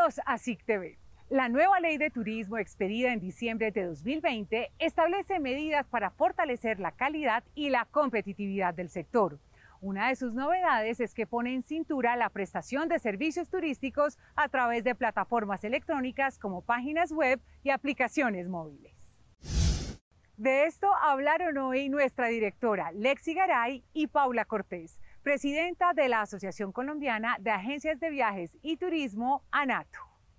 Bienvenidos a SIC TV. La nueva ley de turismo expedida en diciembre de 2020 establece medidas para fortalecer la calidad y la competitividad del sector. Una de sus novedades es que pone en cintura la prestación de servicios turísticos a través de plataformas electrónicas como páginas web y aplicaciones móviles. De esto hablaron hoy nuestra directora Lexi Garay y Paula Cortés, presidenta de la Asociación Colombiana de Agencias de Viajes y Turismo, ANATO.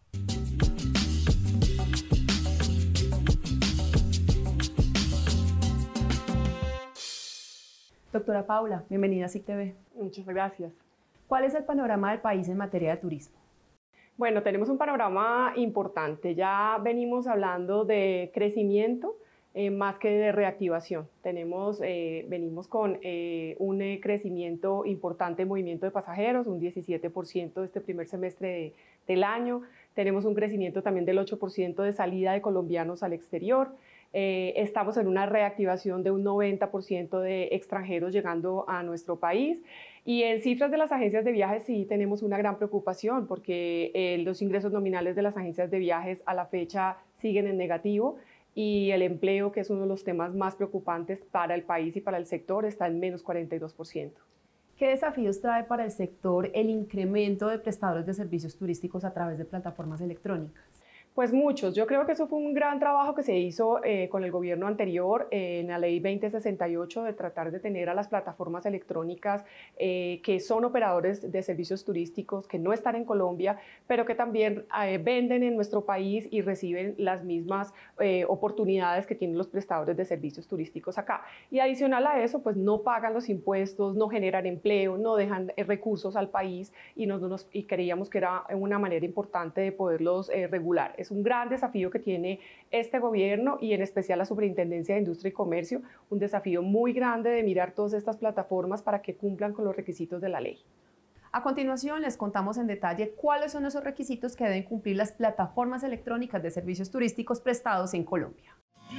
Doctora Paula, bienvenida a SIC TV. Muchas gracias. ¿Cuál es el panorama del país en materia de turismo? Bueno, tenemos un panorama importante. Ya venimos hablando de crecimiento más que de reactivación. Venimos con un crecimiento importante en movimiento de pasajeros, un 17% este primer semestre del año. Tenemos un crecimiento también del 8% de salida de colombianos al exterior. Estamos en una reactivación de un 90% de extranjeros llegando a nuestro país. Y en cifras de las agencias de viajes sí tenemos una gran preocupación porque los ingresos nominales de las agencias de viajes a la fecha siguen en negativo. Y el empleo, que es uno de los temas más preocupantes para el país y para el sector, está en menos 42%. ¿Qué desafíos trae para el sector el incremento de prestadores de servicios turísticos a través de plataformas electrónicas? Pues muchos. Yo creo que eso fue un gran trabajo que se hizo con el gobierno anterior en la ley 2068 de tratar de tener a las plataformas electrónicas que son operadores de servicios turísticos, que no están en Colombia, pero que también venden en nuestro país y reciben las mismas oportunidades que tienen los prestadores de servicios turísticos acá. Y adicional a eso, pues no pagan los impuestos, no generan empleo, no dejan recursos al país y creíamos que era una manera importante de poderlos regular. Es un gran desafío que tiene este gobierno y en especial la Superintendencia de Industria y Comercio, un desafío muy grande de mirar todas estas plataformas para que cumplan con los requisitos de la ley. A continuación les contamos en detalle cuáles son esos requisitos que deben cumplir las plataformas electrónicas de servicios turísticos prestados en Colombia.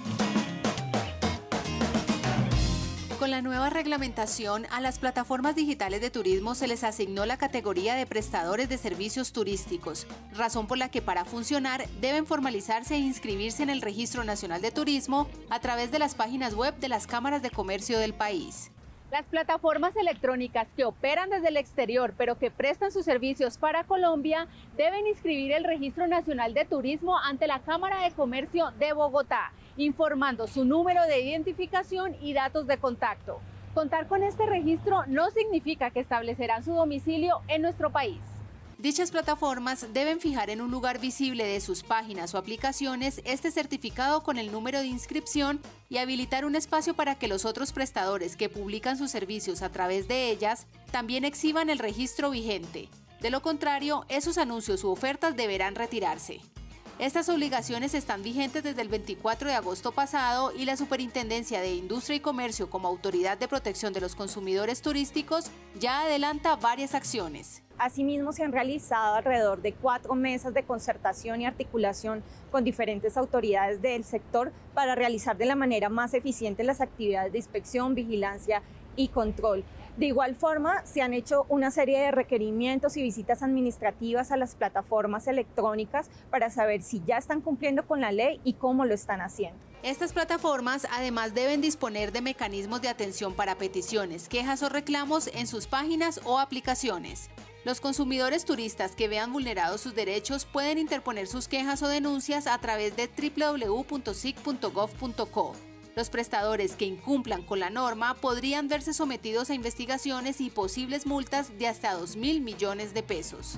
Con la nueva reglamentación, a las plataformas digitales de turismo se les asignó la categoría de prestadores de servicios turísticos, razón por la que para funcionar deben formalizarse e inscribirse en el Registro Nacional de Turismo a través de las páginas web de las cámaras de comercio del país. Las plataformas electrónicas que operan desde el exterior, pero que prestan sus servicios para Colombia, deben inscribir el Registro Nacional de Turismo ante la Cámara de Comercio de Bogotá, informando su número de identificación y datos de contacto. Contar con este registro no significa que establecerán su domicilio en nuestro país. Dichas plataformas deben fijar en un lugar visible de sus páginas o aplicaciones este certificado con el número de inscripción y habilitar un espacio para que los otros prestadores que publican sus servicios a través de ellas también exhiban el registro vigente. De lo contrario, esos anuncios u ofertas deberán retirarse. Estas obligaciones están vigentes desde el 24 de agosto pasado y la Superintendencia de Industria y Comercio, como Autoridad de Protección de los Consumidores Turísticos, ya adelanta varias acciones. Asimismo, se han realizado alrededor de 4 mesas de concertación y articulación con diferentes autoridades del sector para realizar de la manera más eficiente las actividades de inspección, vigilancia y control. De igual forma, se han hecho una serie de requerimientos y visitas administrativas a las plataformas electrónicas para saber si ya están cumpliendo con la ley y cómo lo están haciendo. Estas plataformas además deben disponer de mecanismos de atención para peticiones, quejas o reclamos en sus páginas o aplicaciones. Los consumidores turistas que vean vulnerados sus derechos pueden interponer sus quejas o denuncias a través de www.sic.gov.co. Los prestadores que incumplan con la norma podrían verse sometidos a investigaciones y posibles multas de hasta 2.000 millones de pesos.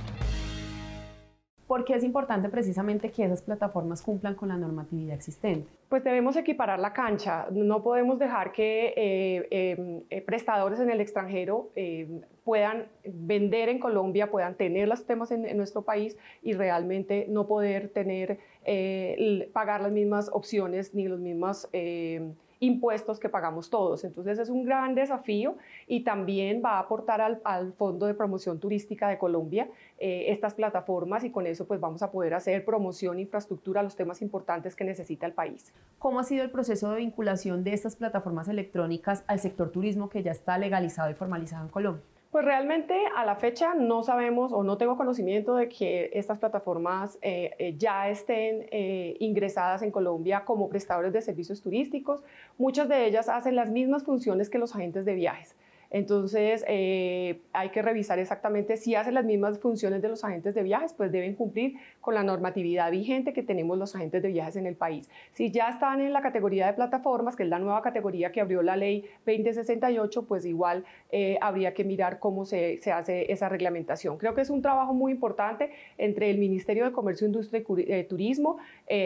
¿Por qué es importante precisamente que esas plataformas cumplan con la normatividad existente? Pues debemos equiparar la cancha. No podemos dejar que prestadores en el extranjero puedan vender en Colombia, puedan tener los temas en nuestro país y realmente no poder pagar las mismas opciones ni los mismos impuestos que pagamos todos. Entonces es un gran desafío y también va a aportar al Fondo de Promoción Turística de Colombia estas plataformas y con eso pues vamos a poder hacer promoción, infraestructura, los temas importantes que necesita el país. ¿Cómo ha sido el proceso de vinculación de estas plataformas electrónicas al sector turismo que ya está legalizado y formalizado en Colombia? Pues realmente a la fecha no sabemos o no tengo conocimiento de que estas plataformas ya estén ingresadas en Colombia como prestadores de servicios turísticos. Muchas de ellas hacen las mismas funciones que los agentes de viajes. Entonces hay que revisar exactamente si hacen las mismas funciones de los agentes de viajes, pues deben cumplir con la normatividad vigente que tenemos los agentes de viajes en el país. Si ya están en la categoría de plataformas, que es la nueva categoría que abrió la ley 2068, pues igual habría que mirar cómo se hace esa reglamentación. Creo que es un trabajo muy importante entre el Ministerio de Comercio, Industria y Turismo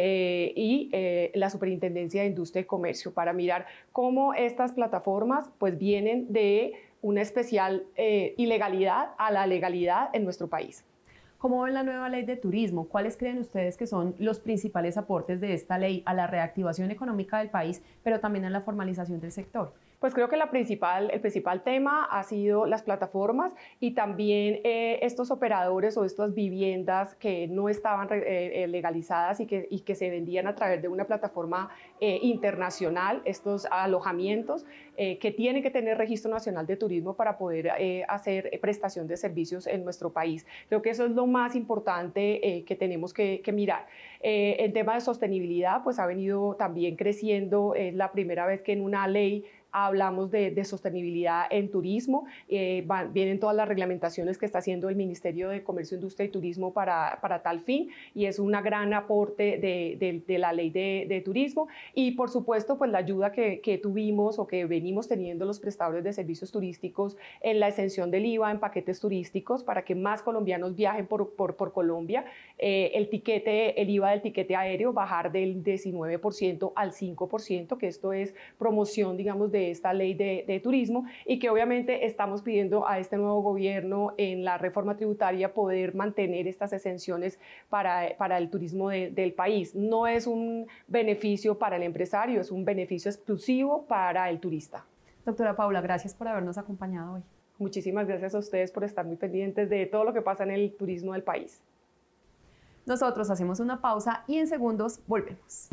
y la Superintendencia de Industria y Comercio para mirar cómo estas plataformas pues vienen de una especial ilegalidad a la legalidad en nuestro país. ¿Cómo ven la nueva ley de turismo? ¿Cuáles creen ustedes que son los principales aportes de esta ley a la reactivación económica del país, pero también a la formalización del sector? Pues creo que el principal tema ha sido las plataformas y también estos operadores o estas viviendas que no estaban legalizadas y que se vendían a través de una plataforma internacional, estos alojamientos que tienen que tener registro nacional de turismo para poder hacer prestación de servicios en nuestro país. Creo que eso es lo más importante que tenemos que mirar. En tema de sostenibilidad, pues ha venido también creciendo, es la primera vez que en una ley hablamos de sostenibilidad en turismo, vienen todas las reglamentaciones que está haciendo el Ministerio de Comercio, Industria y Turismo para tal fin y es un gran aporte de la ley de turismo y por supuesto pues la ayuda que tuvimos o que venimos teniendo los prestadores de servicios turísticos en la exención del IVA en paquetes turísticos para que más colombianos viajen por Colombia, el IVA del tiquete aéreo bajar del 19% al 5%, que esto es promoción digamos de esta ley de turismo y que obviamente estamos pidiendo a este nuevo gobierno en la reforma tributaria poder mantener estas exenciones para el turismo del país. No es un beneficio para el empresario, es un beneficio exclusivo para el turista. Doctora Paula, gracias por habernos acompañado hoy. Muchísimas gracias a ustedes por estar muy pendientes de todo lo que pasa en el turismo del país. Nosotros hacemos una pausa y en segundos volvemos.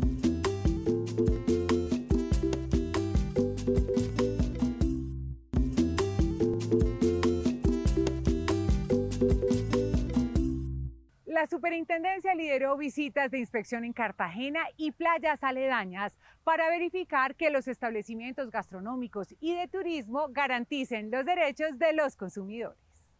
La Superintendencia lideró visitas de inspección en Cartagena y playas aledañas para verificar que los establecimientos gastronómicos y de turismo garanticen los derechos de los consumidores.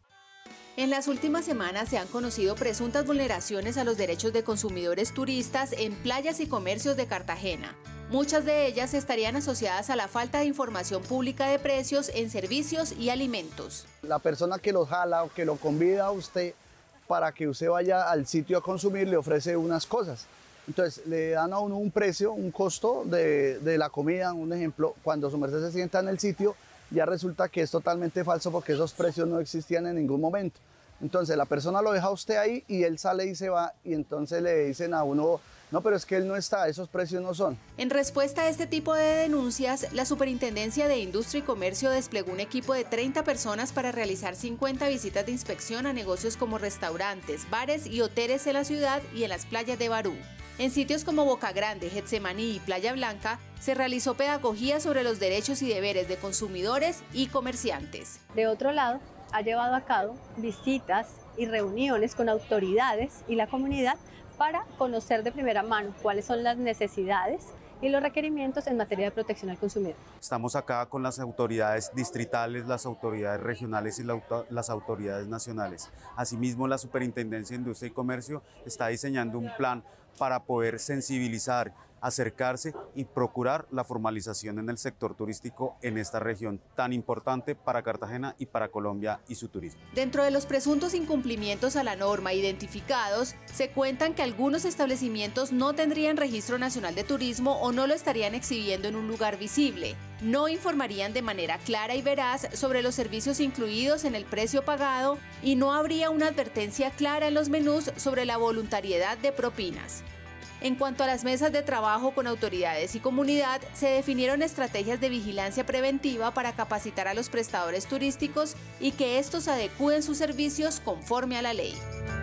En las últimas semanas se han conocido presuntas vulneraciones a los derechos de consumidores turistas en playas y comercios de Cartagena. Muchas de ellas estarían asociadas a la falta de información pública de precios en servicios y alimentos. La persona que los jala o que lo convida a usted para que usted vaya al sitio a consumir le ofrece unas cosas. Entonces le dan a uno un precio, un costo de la comida, un ejemplo, cuando su merced se sienta en el sitio ya resulta que es totalmente falso porque esos precios no existían en ningún momento. Entonces la persona lo deja a usted ahí y él sale y se va y entonces le dicen a uno, no, pero es que él no está, esos precios no son. En respuesta a este tipo de denuncias, la Superintendencia de Industria y Comercio desplegó un equipo de 30 personas para realizar 50 visitas de inspección a negocios como restaurantes, bares y hoteles en la ciudad y en las playas de Barú. En sitios como Boca Grande, Getsemaní y Playa Blanca, se realizó pedagogía sobre los derechos y deberes de consumidores y comerciantes. De otro lado, ha llevado a cabo visitas y reuniones con autoridades y la comunidad para conocer de primera mano cuáles son las necesidades y los requerimientos en materia de protección al consumidor. Estamos acá con las autoridades distritales, las autoridades regionales y las autoridades nacionales. Asimismo, la Superintendencia de Industria y Comercio está diseñando un plan para poder sensibilizar, acercarse y procurar la formalización en el sector turístico en esta región tan importante para Cartagena y para Colombia y su turismo. Dentro de los presuntos incumplimientos a la norma identificados, se cuentan que algunos establecimientos no tendrían registro nacional de turismo o no lo estarían exhibiendo en un lugar visible. No informarían de manera clara y veraz sobre los servicios incluidos en el precio pagado y no habría una advertencia clara en los menús sobre la voluntariedad de propinas. En cuanto a las mesas de trabajo con autoridades y comunidad, se definieron estrategias de vigilancia preventiva para capacitar a los prestadores turísticos y que estos adecúen sus servicios conforme a la ley.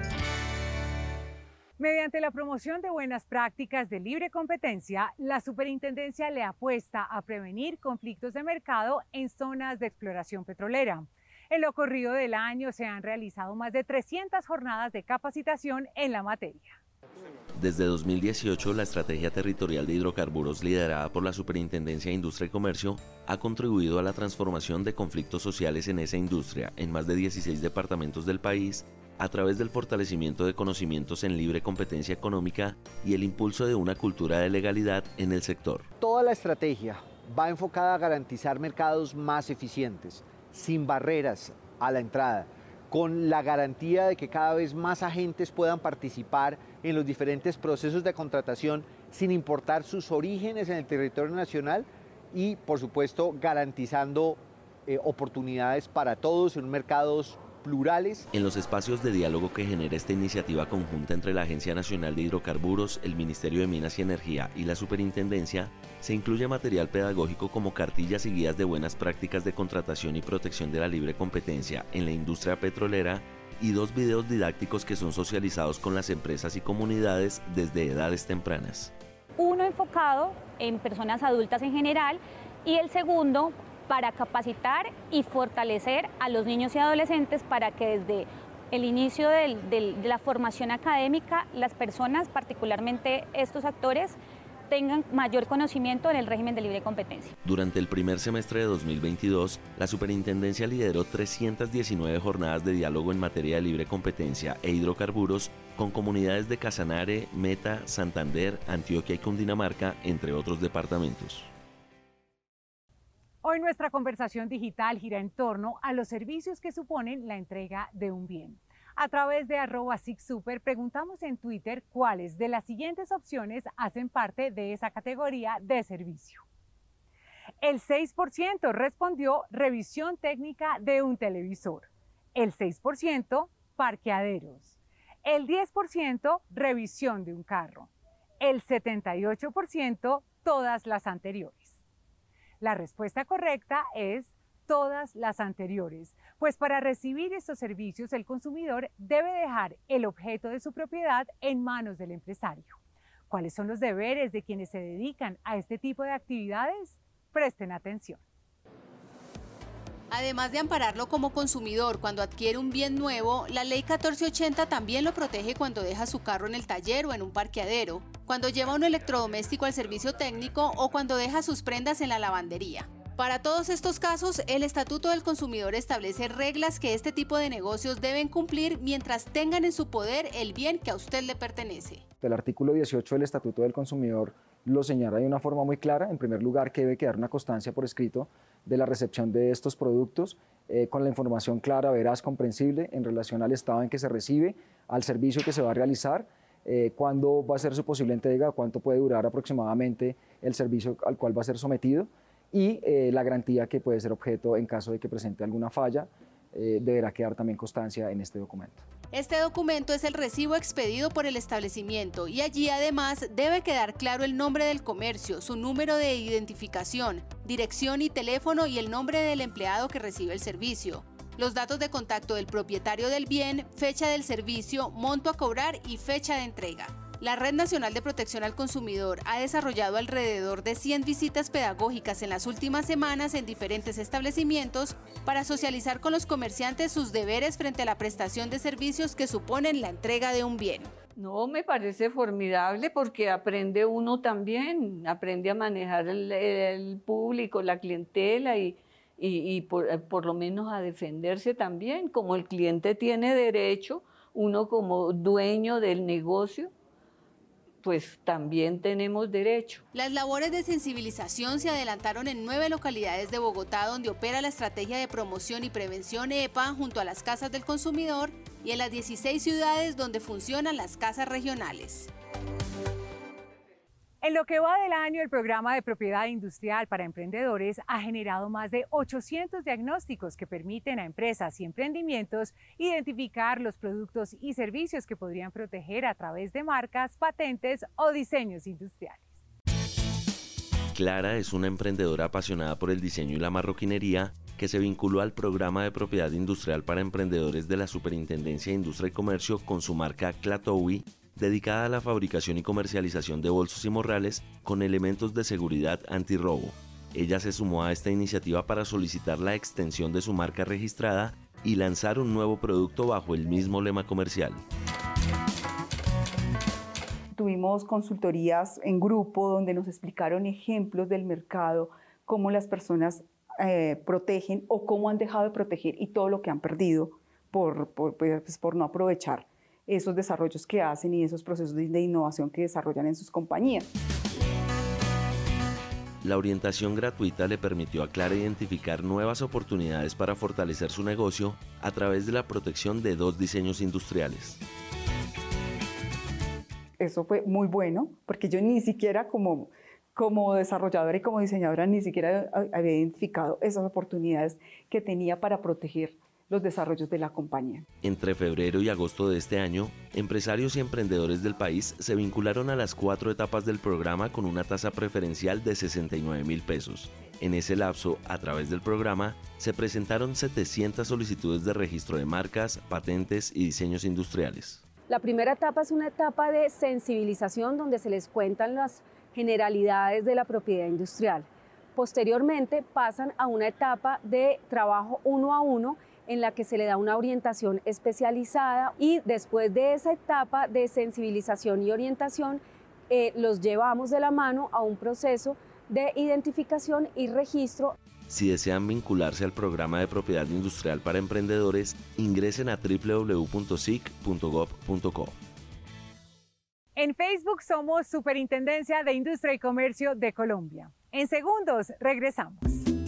Mediante la promoción de buenas prácticas de libre competencia, la Superintendencia le apuesta a prevenir conflictos de mercado en zonas de exploración petrolera. En lo corrido del año se han realizado más de 300 jornadas de capacitación en la materia. Desde 2018, la estrategia territorial de hidrocarburos liderada por la Superintendencia de Industria y Comercio ha contribuido a la transformación de conflictos sociales en esa industria en más de 16 departamentos del país a través del fortalecimiento de conocimientos en libre competencia económica y el impulso de una cultura de legalidad en el sector. Toda la estrategia va enfocada a garantizar mercados más eficientes, sin barreras a la entrada, con la garantía de que cada vez más agentes puedan participar en los diferentes procesos de contratación sin importar sus orígenes en el territorio nacional y, por supuesto, garantizando oportunidades para todos en mercados plurales. En los espacios de diálogo que genera esta iniciativa conjunta entre la Agencia Nacional de Hidrocarburos, el Ministerio de Minas y Energía y la Superintendencia, se incluye material pedagógico como cartillas y guías de buenas prácticas de contratación y protección de la libre competencia en la industria petrolera y 2 videos didácticos que son socializados con las empresas y comunidades desde edades tempranas. Uno enfocado en personas adultas en general y el segundo para capacitar y fortalecer a los niños y adolescentes para que desde el inicio de la formación académica las personas, particularmente estos actores, tengan mayor conocimiento en el régimen de libre competencia. Durante el primer semestre de 2022, la Superintendencia lideró 319 jornadas de diálogo en materia de libre competencia e hidrocarburos con comunidades de Casanare, Meta, Santander, Antioquia y Cundinamarca, entre otros departamentos. Hoy nuestra conversación digital gira en torno a los servicios que suponen la entrega de un bien. A través de @SICSuper preguntamos en Twitter cuáles de las siguientes opciones hacen parte de esa categoría de servicio. El 6% respondió revisión técnica de un televisor, el 6% parqueaderos, el 10% revisión de un carro, el 78% todas las anteriores. La respuesta correcta es todas las anteriores, pues para recibir estos servicios el consumidor debe dejar el objeto de su propiedad en manos del empresario. ¿Cuáles son los deberes de quienes se dedican a este tipo de actividades? Presten atención. Además de ampararlo como consumidor cuando adquiere un bien nuevo, la Ley 1480 también lo protege cuando deja su carro en el taller o en un parqueadero, cuando lleva un electrodoméstico al servicio técnico o cuando deja sus prendas en la lavandería. Para todos estos casos, el Estatuto del Consumidor establece reglas que este tipo de negocios deben cumplir mientras tengan en su poder el bien que a usted le pertenece. El artículo 18 del Estatuto del Consumidor lo señala de una forma muy clara. En primer lugar, que debe quedar una constancia por escrito de la recepción de estos productos con la información clara, veraz, comprensible en relación al estado en que se recibe, al servicio que se va a realizar, cuándo va a ser su posible entrega, cuánto puede durar aproximadamente el servicio al cual va a ser sometido y la garantía que puede ser objeto en caso de que presente alguna falla. Deberá quedar también constancia en este documento. Este documento es el recibo expedido por el establecimiento y allí además debe quedar claro el nombre del comercio, su número de identificación, dirección y teléfono y el nombre del empleado que recibe el servicio, los datos de contacto del propietario del bien, fecha del servicio, monto a cobrar y fecha de entrega. La Red Nacional de Protección al Consumidor ha desarrollado alrededor de 100 visitas pedagógicas en las últimas semanas en diferentes establecimientos para socializar con los comerciantes sus deberes frente a la prestación de servicios que suponen la entrega de un bien. No, me parece formidable porque aprende uno también, aprende a manejar el público, la clientela y por lo menos a defenderse también. Como el cliente tiene derecho, uno como dueño del negocio, pues también tenemos derecho. Las labores de sensibilización se adelantaron en 9 localidades de Bogotá donde opera la estrategia de promoción y prevención EPA junto a las casas del consumidor y en las 16 ciudades donde funcionan las casas regionales. En lo que va del año, el programa de propiedad industrial para emprendedores ha generado más de 800 diagnósticos que permiten a empresas y emprendimientos identificar los productos y servicios que podrían proteger a través de marcas, patentes o diseños industriales. Clara es una emprendedora apasionada por el diseño y la marroquinería que se vinculó al programa de propiedad industrial para emprendedores de la Superintendencia de Industria y Comercio con su marca Clatowi, dedicada a la fabricación y comercialización de bolsos y morrales con elementos de seguridad antirrobo. Ella se sumó a esta iniciativa para solicitar la extensión de su marca registrada y lanzar un nuevo producto bajo el mismo lema comercial. Tuvimos consultorías en grupo donde nos explicaron ejemplos del mercado, cómo las personas protegen o cómo han dejado de proteger y todo lo que han perdido por no aprovechar esos desarrollos que hacen y esos procesos de innovación que desarrollan en sus compañías. La orientación gratuita le permitió a Clara identificar nuevas oportunidades para fortalecer su negocio a través de la protección de 2 diseños industriales. Eso fue muy bueno, porque yo ni siquiera como desarrolladora y como diseñadora ni siquiera había identificado esas oportunidades que tenía para proteger los desarrollos de la compañía. Entre febrero y agosto de este año, empresarios y emprendedores del país se vincularon a las 4 etapas del programa con una tasa preferencial de 69.000 pesos. En ese lapso, a través del programa, se presentaron 700 solicitudes de registro de marcas, patentes y diseños industriales. La primera etapa es una etapa de sensibilización donde se les cuentan las generalidades de la propiedad industrial. Posteriormente pasan a una etapa de trabajo 1 a 1 en la que se le da una orientación especializada y después de esa etapa de sensibilización y orientación los llevamos de la mano a un proceso de identificación y registro. Si desean vincularse al programa de propiedad industrial para emprendedores, ingresen a www.sic.gov.co. En Facebook somos Superintendencia de Industria y Comercio de Colombia. En segundos regresamos.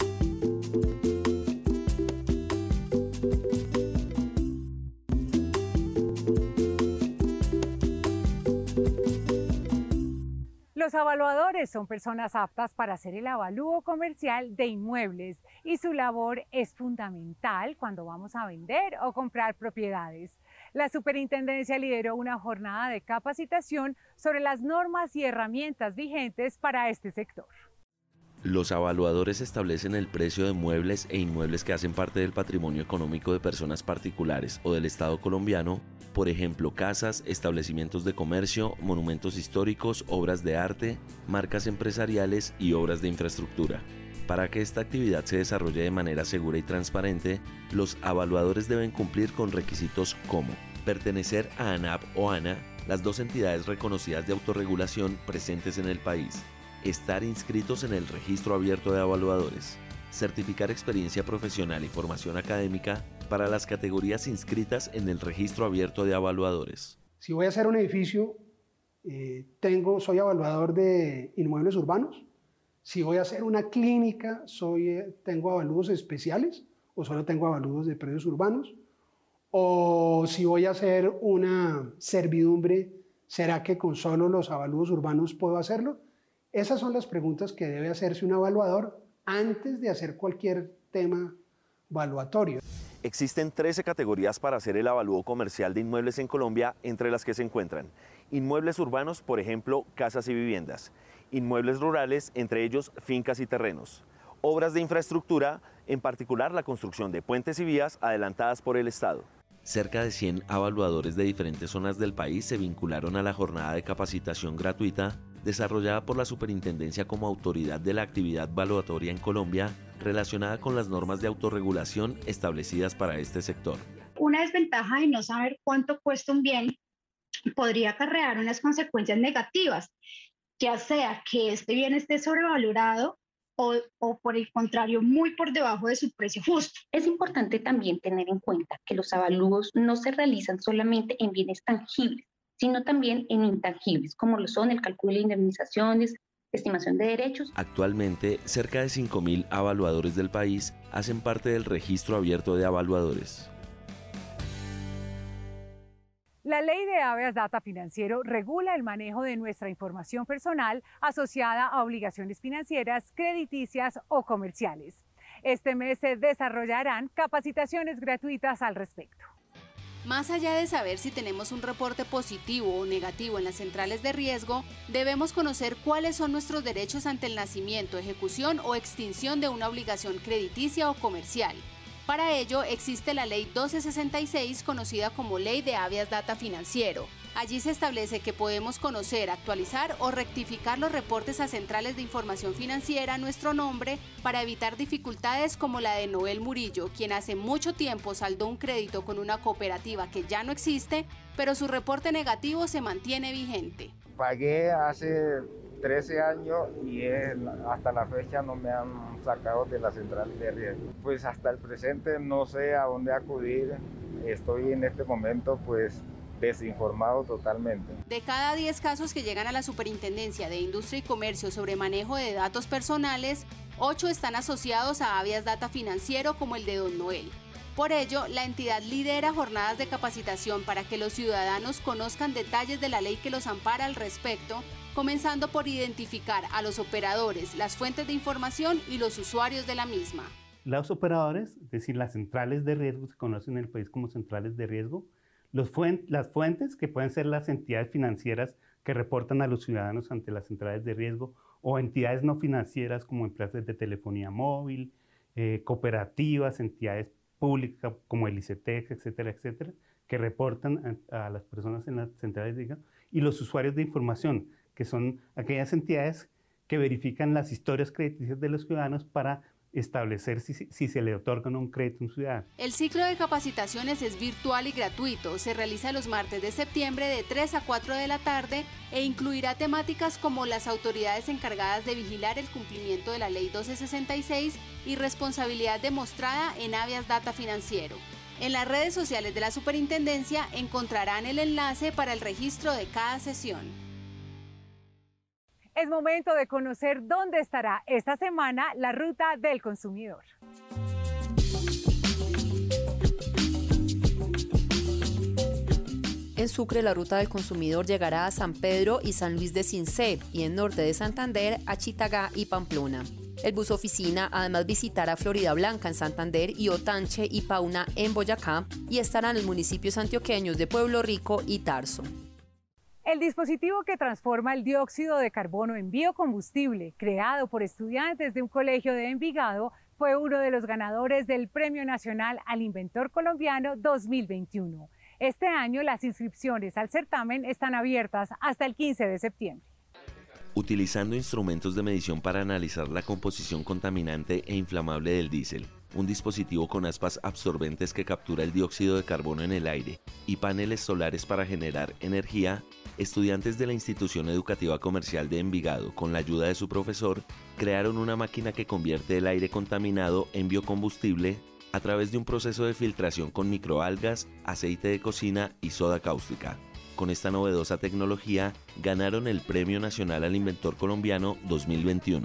Los evaluadores son personas aptas para hacer el avalúo comercial de inmuebles y su labor es fundamental cuando vamos a vender o comprar propiedades. La Superintendencia lideró una jornada de capacitación sobre las normas y herramientas vigentes para este sector. Los evaluadores establecen el precio de muebles e inmuebles que hacen parte del patrimonio económico de personas particulares o del Estado colombiano, por ejemplo, casas, establecimientos de comercio, monumentos históricos, obras de arte, marcas empresariales y obras de infraestructura. Para que esta actividad se desarrolle de manera segura y transparente, los evaluadores deben cumplir con requisitos como pertenecer a ANAP o ANA, las 2 entidades reconocidas de autorregulación presentes en el país, estar inscritos en el Registro Abierto de Evaluadores, certificar experiencia profesional y formación académica para las categorías inscritas en el Registro Abierto de Evaluadores. Si voy a hacer un edificio, soy evaluador de inmuebles urbanos. Si voy a hacer una clínica, tengo avalúos especiales o solo tengo avalúos de predios urbanos. O si voy a hacer una servidumbre, ¿será que con solo los avalúos urbanos puedo hacerlo? Esas son las preguntas que debe hacerse un evaluador antes de hacer cualquier tema evaluatorio. Existen 13 categorías para hacer el avalúo comercial de inmuebles en Colombia, entre las que se encuentran inmuebles urbanos, por ejemplo, casas y viviendas, inmuebles rurales, entre ellos fincas y terrenos, obras de infraestructura, en particular la construcción de puentes y vías adelantadas por el Estado. Cerca de 100 evaluadores de diferentes zonas del país se vincularon a la jornada de capacitación gratuita desarrollada por la Superintendencia como autoridad de la actividad evaluatoria en Colombia, relacionada con las normas de autorregulación establecidas para este sector. Una desventaja de no saber cuánto cuesta un bien podría acarrear unas consecuencias negativas, ya sea que este bien esté sobrevalorado o por el contrario, muy por debajo de su precio justo. Es importante también tener en cuenta que los avalúos no se realizan solamente en bienes tangibles, sino también en intangibles, como lo son el cálculo de indemnizaciones, estimación de derechos. Actualmente, cerca de 5.000 evaluadores del país hacen parte del Registro Abierto de Evaluadores. La Ley de Habeas Data Financiero regula el manejo de nuestra información personal asociada a obligaciones financieras, crediticias o comerciales. Este mes se desarrollarán capacitaciones gratuitas al respecto. Más allá de saber si tenemos un reporte positivo o negativo en las centrales de riesgo, debemos conocer cuáles son nuestros derechos ante el nacimiento, ejecución o extinción de una obligación crediticia o comercial. Para ello existe la Ley 1266, conocida como Ley de Habeas Data Financiero. Allí se establece que podemos conocer, actualizar o rectificar los reportes a centrales de información financiera a nuestro nombre para evitar dificultades como la de Noel Murillo, quien hace mucho tiempo saldó un crédito con una cooperativa que ya no existe, pero su reporte negativo se mantiene vigente. Pagué hace 13 años y hasta la fecha no me han sacado de la central de riesgo. Pues hasta el presente no sé a dónde acudir. Estoy en este momento pues desinformado totalmente. De cada 10 casos que llegan a la Superintendencia de Industria y Comercio sobre manejo de datos personales, 8 están asociados a Habeas Data Financiero como el de Don Noel. Por ello, la entidad lidera jornadas de capacitación para que los ciudadanos conozcan detalles de la ley que los ampara al respecto, comenzando por identificar a los operadores, las fuentes de información y los usuarios de la misma. Los operadores, es decir, las centrales de riesgo, se conocen en el país como centrales de riesgo. Las fuentes, que pueden ser las entidades financieras que reportan a los ciudadanos ante las centrales de riesgo, o entidades no financieras como empresas de telefonía móvil, cooperativas, entidades públicas como el ICETEX, etcétera, etcétera, que reportan a las personas en las centrales de riesgo, y los usuarios de información, que son aquellas entidades que verifican las historias crediticias de los ciudadanos para establecer si se le otorga un crédito a un ciudadano. El ciclo de capacitaciones es virtual y gratuito, se realiza los martes de septiembre de 3 a 4 de la tarde e incluirá temáticas como las autoridades encargadas de vigilar el cumplimiento de la Ley 1266 y responsabilidad demostrada en Habeas Data Financiero. En las redes sociales de la Superintendencia encontrarán el enlace para el registro de cada sesión. Es momento de conocer dónde estará esta semana la ruta del consumidor. En Sucre, la ruta del consumidor llegará a San Pedro y San Luis de Cincé, y en norte de Santander a Chitagá y Pamplona. El bus oficina además visitará Florida Blanca en Santander y Otanche y Pauna en Boyacá, y estarán los municipios antioqueños de Pueblo Rico y Tarso. El dispositivo que transforma el dióxido de carbono en biocombustible, creado por estudiantes de un colegio de Envigado, fue uno de los ganadores del Premio Nacional al Inventor Colombiano 2021. Este año las inscripciones al certamen están abiertas hasta el 15 de septiembre. Utilizando instrumentos de medición para analizar la composición contaminante e inflamable del diésel, un dispositivo con aspas absorbentes que captura el dióxido de carbono en el aire y paneles solares para generar energía, estudiantes de la institución educativa comercial de Envigado, con la ayuda de su profesor, crearon una máquina que convierte el aire contaminado en biocombustible a través de un proceso de filtración con microalgas, aceite de cocina y soda cáustica. Con esta novedosa tecnología, ganaron el Premio Nacional al Inventor Colombiano 2021.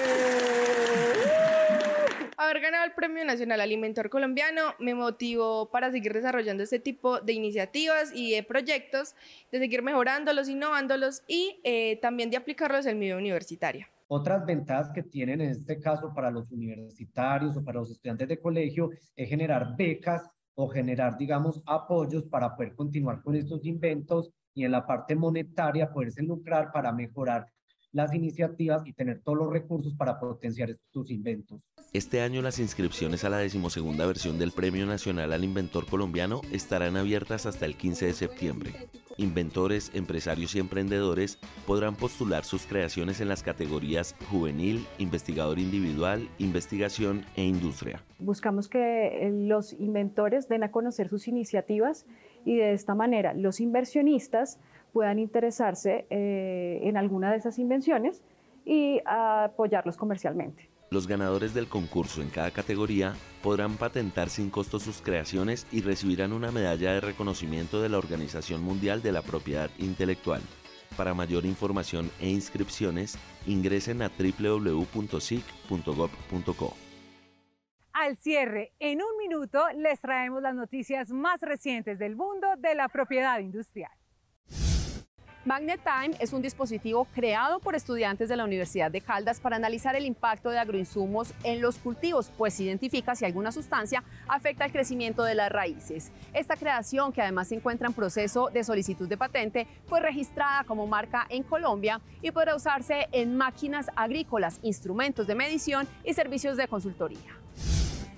Haber ganado el Premio Nacional al Inventor Colombiano me motivó para seguir desarrollando este tipo de iniciativas y de proyectos, de seguir mejorándolos, innovándolos y también de aplicarlos en mi vida universitaria. Otras ventajas que tienen en este caso para los universitarios o para los estudiantes de colegio es generar becas o generar, digamos, apoyos para poder continuar con estos inventos, y en la parte monetaria poderse lucrar para mejorar las iniciativas y tener todos los recursos para potenciar estos inventos. Este año las inscripciones a la 12ª versión del Premio Nacional al Inventor Colombiano estarán abiertas hasta el 15 de septiembre. Inventores, empresarios y emprendedores podrán postular sus creaciones en las categorías juvenil, investigador individual, investigación e industria. Buscamos que los inventores den a conocer sus iniciativas y de esta manera los inversionistas puedan interesarse en alguna de esas invenciones y apoyarlos comercialmente. Los ganadores del concurso en cada categoría podrán patentar sin costo sus creaciones y recibirán una medalla de reconocimiento de la Organización Mundial de la Propiedad Intelectual. Para mayor información e inscripciones, ingresen a www.sic.gov.co. Al cierre, en un minuto, les traemos las noticias más recientes del mundo de la propiedad industrial. MagnetTime es un dispositivo creado por estudiantes de la Universidad de Caldas para analizar el impacto de agroinsumos en los cultivos, pues identifica si alguna sustancia afecta el crecimiento de las raíces. Esta creación, que además se encuentra en proceso de solicitud de patente, fue registrada como marca en Colombia y podrá usarse en máquinas agrícolas, instrumentos de medición y servicios de consultoría.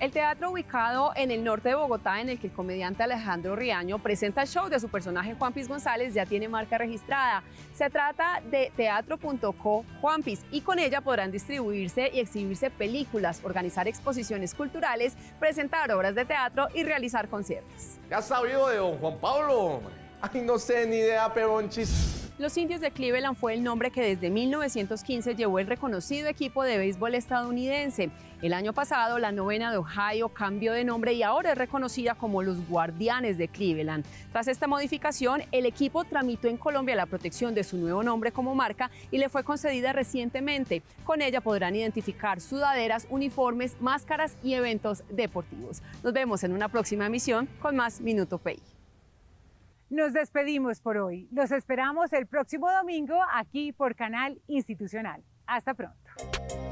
El teatro ubicado en el norte de Bogotá, en el que el comediante Alejandro Riaño presenta el show de su personaje Juanpis González, ya tiene marca registrada. Se trata de teatro.co Juanpis y con ella podrán distribuirse y exhibirse películas, organizar exposiciones culturales, presentar obras de teatro y realizar conciertos. ¿Ya has sabido de don Juan Pablo? Ay, no sé, ni idea, Peronchis. Los Indios de Cleveland fue el nombre que desde 1915 llevó el reconocido equipo de béisbol estadounidense. El año pasado, la Novena de Ohio cambió de nombre y ahora es reconocida como los Guardianes de Cleveland. Tras esta modificación, el equipo tramitó en Colombia la protección de su nuevo nombre como marca y le fue concedida recientemente. Con ella podrán identificar sudaderas, uniformes, máscaras y eventos deportivos. Nos vemos en una próxima emisión con más Minuto PI. Nos despedimos por hoy. Los esperamos el próximo domingo aquí por Canal Institucional. Hasta pronto.